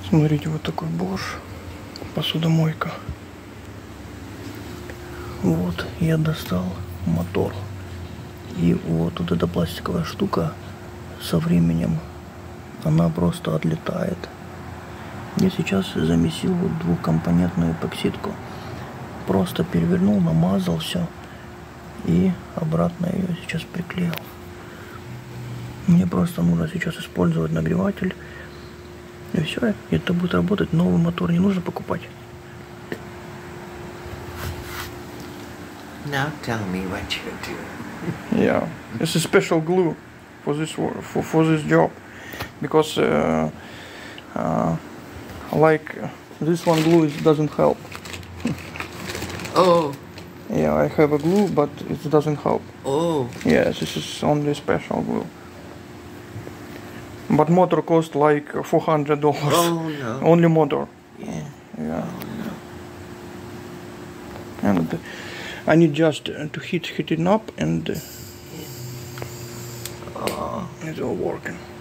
Смотрите, вот такой Bosch, посудомойка. Вот, я достал мотор. И вот эта пластиковая штука со временем, она просто отлетает. Я сейчас замесил вот двухкомпонентную эпоксидку. Просто перевернул, намазал все. И обратно ее сейчас приклеил. Мне просто нужно сейчас использовать нагреватель. И все, это будет работать. Новый мотор не нужно покупать. Now tell me what you do. Yeah, it's a special glue for this for this job, because like this one glue doesn't help. Oh. Yeah, I have a glue, but it doesn't help. Oh. Yes, this is only special glue. But motor cost like $400. Oh no. Only motor. Yeah. Yeah. Oh no. And I need just to heat it up, and Oh. it's all working.